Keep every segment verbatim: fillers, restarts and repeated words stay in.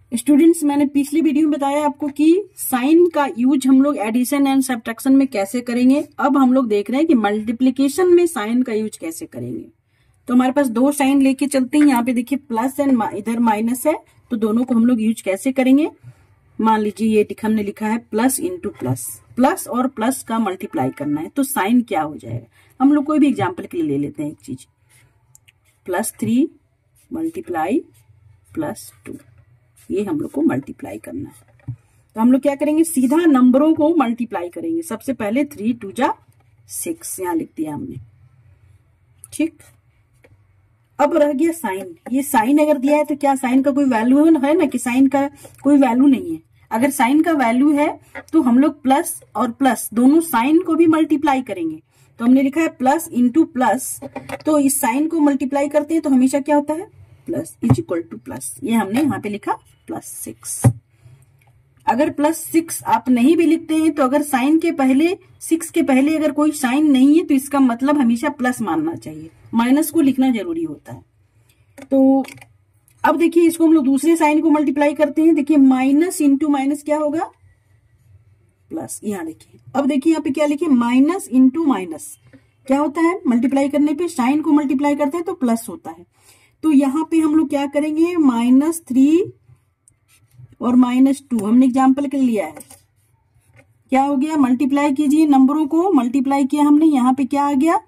Students, मैंने पिछली video में बताया आपको कि साइन का यूज हम लोग एडिशन एंड सब्ट्रैक्शन में कैसे करेंगे। अब हम लोग देख रहे हैं कि मल्टीप्लीकेशन में साइन का यूज कैसे करेंगे। तो हमारे पास दो साइन लेके चलते हैं। यहाँ पे देखिए प्लस एंड इधर माइनस है, तो दोनों को हम लोग यूज कैसे करेंगे। मान लीजिए ये हमने लिखा है प्लस इंटू प्लस, प्लस और प्लस का मल्टीप्लाई करना है, तो साइन क्या हो जाएगा। हम लोग कोई भी एग्जाम्पल के लिए ले लेते हैं एक चीज, plus three multiply plus two, ये हम लोग को मल्टीप्लाई करना है। तो हम लोग क्या करेंगे, सीधा नंबरों को मल्टीप्लाई करेंगे। सबसे पहले थ्री टू जा सिक्स, यहां लिख दिया हमने, ठीक। अब रह गया साइन। ये साइन अगर दिया है तो क्या साइन का कोई वैल्यू है ना, कि साइन का कोई वैल्यू नहीं है। अगर साइन का वैल्यू है तो हम लोग प्लस और प्लस दोनों साइन को भी मल्टीप्लाई करेंगे। तो हमने लिखा है प्लस इंटू प्लस, तो इस साइन को मल्टीप्लाई करते हैं तो हमेशा क्या होता है, plus is equal to plus. ये हमने यहाँ पे लिखा प्लस सिक्स। अगर प्लस सिक्स आप नहीं भी लिखते हैं तो अगर साइन के पहले, सिक्स के पहले अगर कोई साइन नहीं है तो इसका मतलब हमेशा प्लस मानना चाहिए, माइनस को लिखना जरूरी होता है। तो अब देखिए इसको हम लोग दूसरे साइन को मल्टीप्लाई करते हैं। देखिए माइनस इंटू माइनस क्या होगा, प्लस। यहाँ देखिए, अब देखिए यहाँ पे क्या लिखे, माइनस इंटू माइनस क्या होता है, मल्टीप्लाई करने पे साइन को मल्टीप्लाई करते हैं तो प्लस होता है। तो यहाँ पे हम लोग क्या करेंगे, माइनस थ्री और माइनस टू हमने एग्जाम्पल के लिया है। क्या हो गया, मल्टीप्लाई कीजिए नंबरों को, मल्टीप्लाई किया हमने, यहाँ पे क्या आ गया,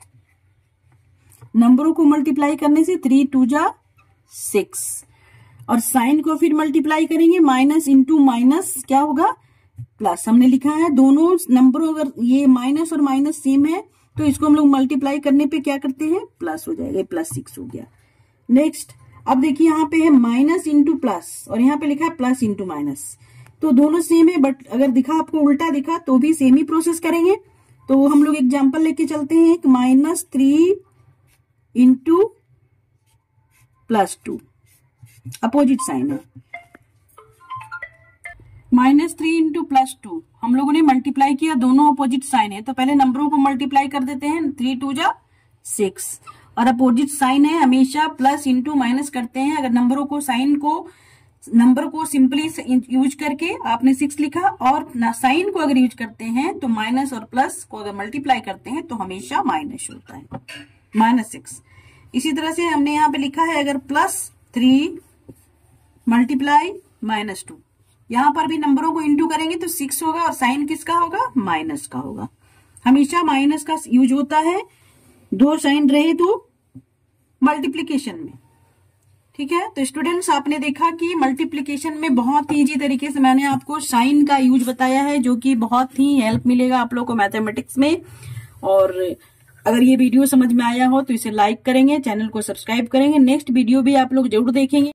नंबरों को मल्टीप्लाई करने से थ्री टू जा सिक्स, और साइन को फिर मल्टीप्लाई करेंगे, माइनस इंटू माइनस क्या होगा, प्लस। हमने लिखा है दोनों नंबरों, अगर ये माइनस और माइनस सेम है तो इसको हम लोग मल्टीप्लाई करने पे क्या करते हैं, प्लस हो जाएगा, प्लस सिक्स हो गया। नेक्स्ट, अब देखिए यहाँ पे है माइनस इंटू प्लस और यहाँ पे लिखा है प्लस इंटू माइनस, तो दोनों सेम है, बट अगर दिखा आपको उल्टा दिखा तो भी सेम ही प्रोसेस करेंगे। तो हम लोग एग्जांपल लेके चलते हैं, एक minus three into plus two, opposite sign है। Minus three into plus two हम लोगों ने मल्टीप्लाई किया, दोनों अपोजिट साइन है, तो पहले नंबरों को मल्टीप्लाई कर देते हैं, थ्री टू जा सिक्स, और अपोजिट साइन है, हमेशा प्लस इंटू माइनस करते हैं। अगर नंबरों को, साइन को, नंबर को सिंपली यूज करके आपने सिक्स लिखा, और साइन को अगर यूज करते हैं तो माइनस और प्लस को अगर मल्टीप्लाई करते हैं तो हमेशा माइनस होता है, माइनस सिक्स। इसी तरह से हमने यहाँ पे लिखा है, अगर plus three multiply minus two, यहाँ पर भी नंबरों को इंटू करेंगे तो सिक्स होगा, और साइन किसका होगा, माइनस का होगा। हमेशा माइनस का यूज होता है दो साइन रहे तो मल्टीप्लीकेशन में, ठीक है। तो स्टूडेंट्स, आपने देखा कि मल्टीप्लीकेशन में बहुत ही इजी तरीके से मैंने आपको साइन का यूज बताया है, जो कि बहुत ही हेल्प मिलेगा आप लोग को मैथमेटिक्स में। और अगर ये वीडियो समझ में आया हो तो इसे लाइक करेंगे, चैनल को सब्सक्राइब करेंगे। नेक्स्ट वीडियो भी आप लोग जरूर देखेंगे।